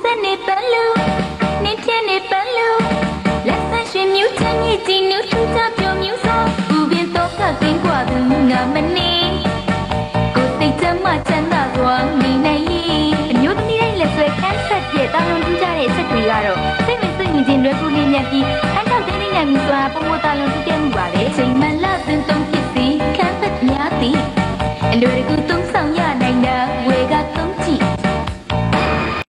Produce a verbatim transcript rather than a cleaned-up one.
ဆက်နေပန်းလူနေပြနေပန်းလူလက်ဆန်းရွှေမြူးချမ်းမြေကြည်နူးထူးခြားပြောမျိုးစောဥပင်တော့ကကင်းกว่าသူငါမနေကိုစိတ်ချမ်းမှချမ်းသာစွာနေနိုင်အမျိုးသမီးတိုင်းလက်ဆွဲခန်းဆက်ပြတောင်းလုံးထူးခြားတဲ့အချက်တွေကတော့စိတ်ဝင်စိတ်ဝင်ချင်းလွယ်ကူလေးမြတ်ပြီးခန်းထောက်တင်းနေနိုင်မှုစွာပုံမတာလုံးတည်မှုပါပဲချိန်မှန်လာ